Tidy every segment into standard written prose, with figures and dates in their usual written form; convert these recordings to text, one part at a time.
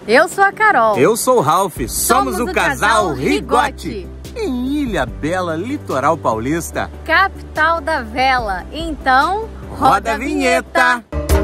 Eu sou a Carol. Eu sou o Ralph. Somos o casal Rigotti. Em Ilhabela, litoral paulista. Capital da vela. Então, roda a vinheta.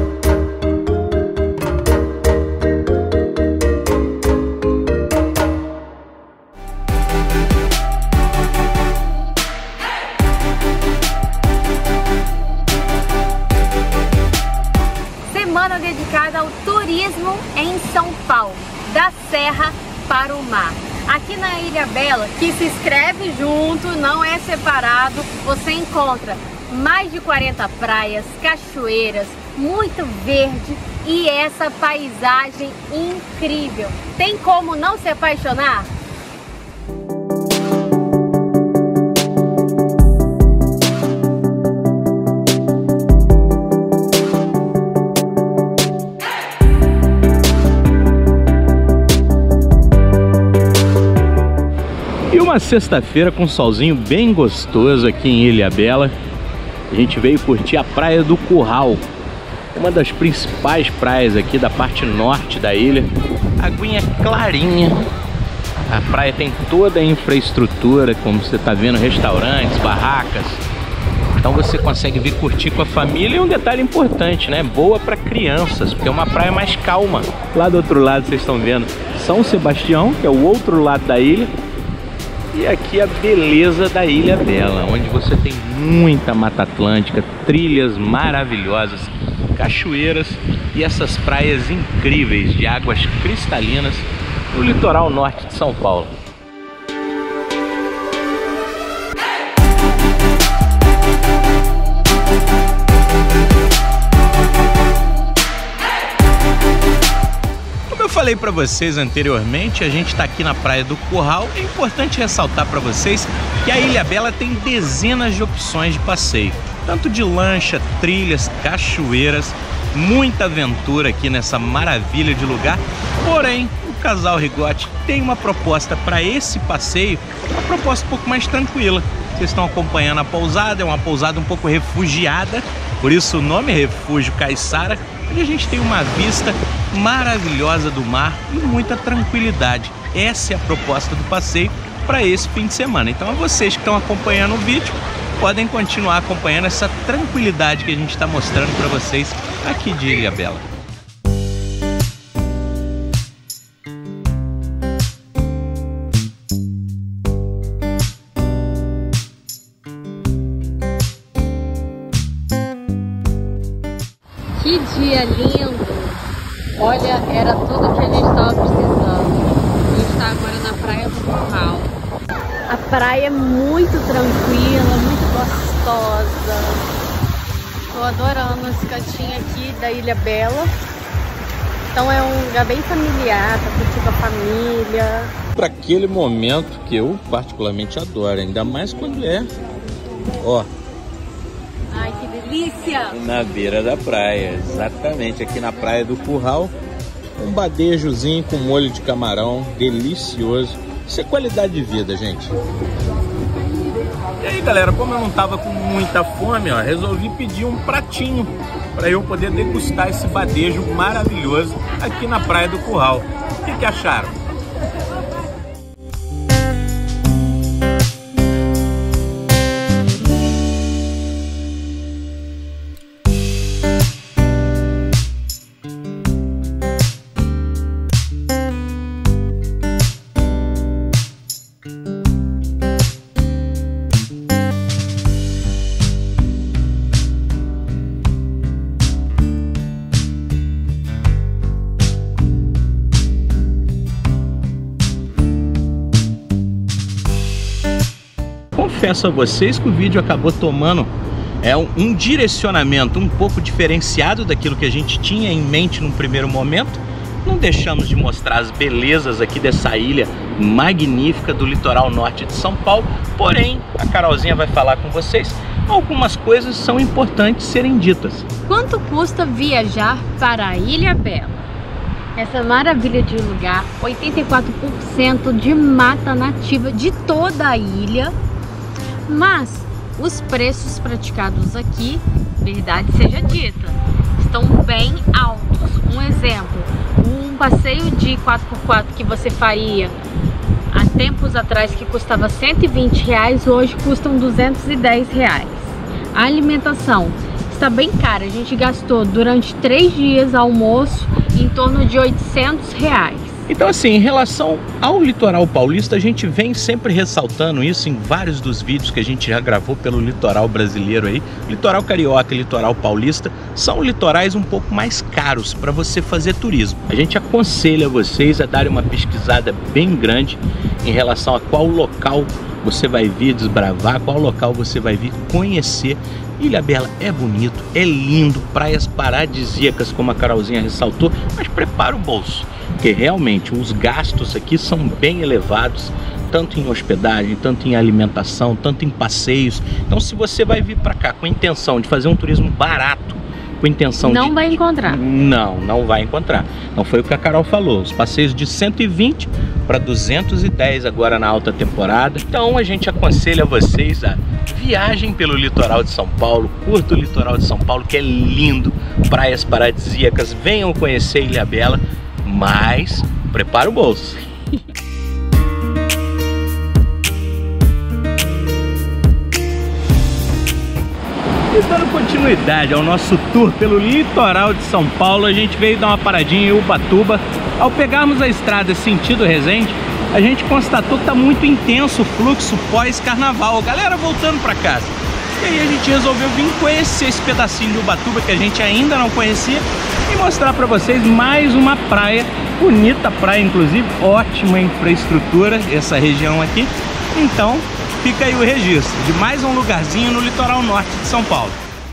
Semana dedicada ao turismo em São Paulo, da serra para o mar. Aqui na Ilhabela, que se escreve junto, não é separado, você encontra mais de 40 praias, cachoeiras, muito verde e essa paisagem incrível. Tem como não se apaixonar? Uma sexta-feira com um solzinho bem gostoso aqui em Ilhabela. A gente veio curtir a Praia do Curral, uma das principais praias aqui da parte norte da ilha. A aguinha é clarinha, a praia tem toda a infraestrutura, como você está vendo, restaurantes, barracas. Então você consegue vir curtir com a família. E um detalhe importante, né? Boa para crianças, porque é uma praia mais calma. Lá do outro lado vocês estão vendo São Sebastião, que é o outro lado da ilha. E aqui a beleza da Ilhabela, onde você tem muita Mata Atlântica, trilhas maravilhosas, cachoeiras e essas praias incríveis de águas cristalinas no litoral norte de São Paulo. Falei para vocês anteriormente, a gente está aqui na Praia do Curral. É importante ressaltar para vocês que a Ilhabela tem dezenas de opções de passeio, tanto de lancha, trilhas, cachoeiras, muita aventura aqui nessa maravilha de lugar. Porém, o casal Rigotti tem uma proposta para esse passeio, uma proposta um pouco mais tranquila. Vocês estão acompanhando a pousada, é uma pousada um pouco refugiada, por isso o nome é Refúgio Caiçara, onde a gente tem uma vista maravilhosa do mar e muita tranquilidade. Essa é a proposta do passeio para esse fim de semana. Então, vocês que estão acompanhando o vídeo podem continuar acompanhando essa tranquilidade que a gente está mostrando para vocês aqui de Ilhabela. Que dia lindo! Olha, era tudo que a gente estava precisando. A gente está agora na Praia do Curral. A praia é muito tranquila, muito gostosa. Estou adorando esse cantinho aqui da Ilhabela. Então é um lugar bem familiar, para curtir com a família. Para aquele momento que eu particularmente adoro, ainda mais quando é, ó. Ai, que delícia! Na beira da praia, exatamente, aqui na Praia do Curral. Um badejozinho com molho de camarão, delicioso. Isso é qualidade de vida, gente. E aí, galera, como eu não tava com muita fome, ó, resolvi pedir um pratinho para eu poder degustar esse badejo maravilhoso aqui na Praia do Curral. O que acharam? Confesso a vocês que o vídeo acabou tomando um direcionamento um pouco diferenciado daquilo que a gente tinha em mente num primeiro momento. Não deixamos de mostrar as belezas aqui dessa ilha magnífica do litoral norte de São Paulo. Porém, a Carolzinha vai falar com vocês, algumas coisas são importantes serem ditas. Quanto custa viajar para a Ilhabela? Essa maravilha de lugar, 84% de mata nativa de toda a ilha. Mas os preços praticados aqui, verdade seja dita, estão bem altos. Um exemplo, um passeio de 4x4 que você faria há tempos atrás, que custava R$120, hoje custam R$210. A alimentação está bem cara, a gente gastou durante 3 dias almoço em torno de R$800. Então assim, em relação ao litoral paulista, a gente vem sempre ressaltando isso em vários dos vídeos que a gente já gravou pelo litoral brasileiro aí. Litoral carioca e litoral paulista são litorais um pouco mais caros para você fazer turismo. A gente aconselha vocês a darem uma pesquisada bem grande em relação a qual local você vai vir desbravar, qual local você vai vir conhecer. Ilhabela é bonito, é lindo, praias paradisíacas, como a Carolzinha ressaltou, mas prepara o bolso, porque realmente os gastos aqui são bem elevados, tanto em hospedagem, tanto em alimentação, tanto em passeios. Então se você vai vir para cá com a intenção de fazer um turismo barato, com a intenção não vai encontrar. Não vai encontrar. Então foi o que a Carol falou, os passeios de 120 para 210 agora na alta temporada. Então a gente aconselha vocês a viagem pelo litoral de São Paulo, curta o litoral de São Paulo, que é lindo, praias paradisíacas, venham conhecer Ilhabela, mas prepara o bolso. E dando continuidade ao nosso tour pelo litoral de São Paulo, a gente veio dar uma paradinha em Ubatuba. Ao pegarmos a estrada sentido Resende, a gente constatou que está muito intenso o fluxo pós-carnaval, galera voltando para casa. E aí a gente resolveu vir conhecer esse pedacinho de Ubatuba que a gente ainda não conhecia e mostrar para vocês mais uma praia, bonita praia inclusive, ótima infraestrutura essa região aqui. Então fica aí o registro de mais um lugarzinho no litoral norte de São Paulo.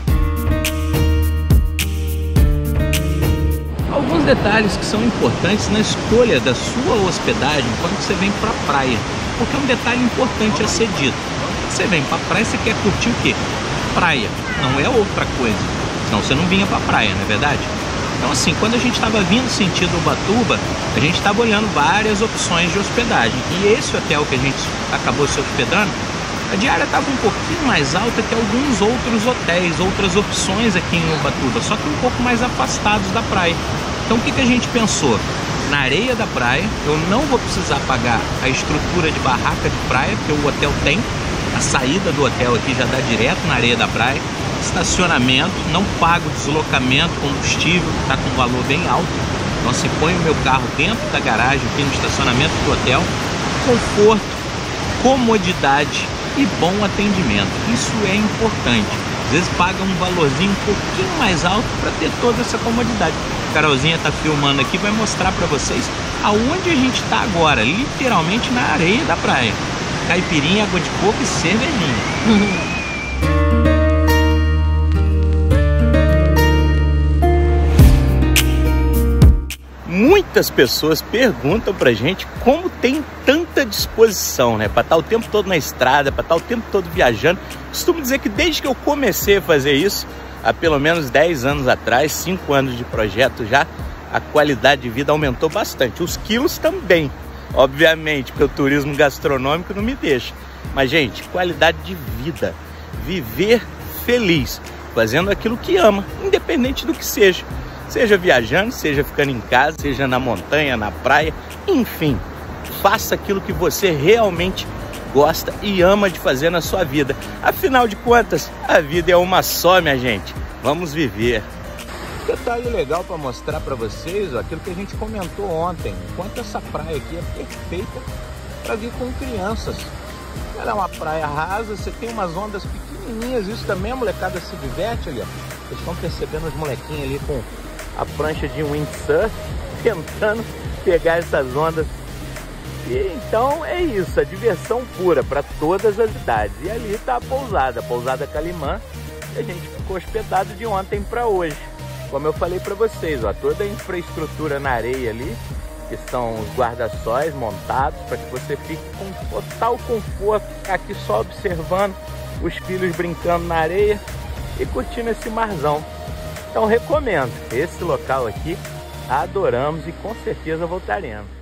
Alguns detalhes que são importantes na escolha da sua hospedagem quando você vem para a praia, porque é um detalhe importante a ser dito. Você vem para a praia, você quer curtir o quê? Praia, não é outra coisa, senão você não vinha para a praia, não é verdade? Então assim, quando a gente estava vindo sentido Ubatuba, a gente estava olhando várias opções de hospedagem, e esse hotel que a gente acabou se hospedando, a diária estava um pouquinho mais alta que alguns outros hotéis, outras opções aqui em Ubatuba, só que um pouco mais afastados da praia. Então o que a gente pensou? Na areia da praia, eu não vou precisar pagar a estrutura de barraca de praia, que o hotel tem. A saída do hotel aqui já dá direto na areia da praia. Estacionamento, não pago deslocamento, combustível, que está com um valor bem alto. Então você põe o meu carro dentro da garagem, aqui no estacionamento do hotel. Conforto, comodidade e bom atendimento. Isso é importante. Às vezes paga um valorzinho um pouquinho mais alto para ter toda essa comodidade. A Carolzinha está filmando aqui, vai mostrar para vocês aonde a gente está agora, literalmente na areia da praia. Caipirinha, água de coco e cervejinha. Muitas pessoas perguntam pra gente como tem tanta disposição, né? Pra estar o tempo todo na estrada, pra estar o tempo todo viajando. Costumo dizer que desde que eu comecei a fazer isso, há pelo menos 10 anos atrás, 5 anos de projeto já, a qualidade de vida aumentou bastante. Os quilos também, obviamente, porque o turismo gastronômico não me deixa. Mas, gente, qualidade de vida, viver feliz, fazendo aquilo que ama, independente do que seja. Seja viajando, seja ficando em casa, seja na montanha, na praia, enfim, faça aquilo que você realmente gosta e ama de fazer na sua vida. Afinal de contas, a vida é uma só, minha gente. Vamos viver. Detalhe legal para mostrar para vocês, ó, aquilo que a gente comentou ontem. Enquanto essa praia aqui é perfeita para vir com crianças. Ela é uma praia rasa, você tem umas ondas pequenininhas, isso também a molecada se diverte ali, ó. Vocês estão percebendo os molequinhos ali com a prancha de windsurf, tentando pegar essas ondas. E então é isso, a diversão pura para todas as idades. E ali está a pousada Calimã, e a gente ficou hospedado de ontem para hoje. Como eu falei para vocês, ó, toda a infraestrutura na areia ali, que são os guarda-sóis montados para que você fique com total conforto aqui só observando os filhos brincando na areia e curtindo esse marzão. Então recomendo, esse local aqui adoramos e com certeza voltaremos.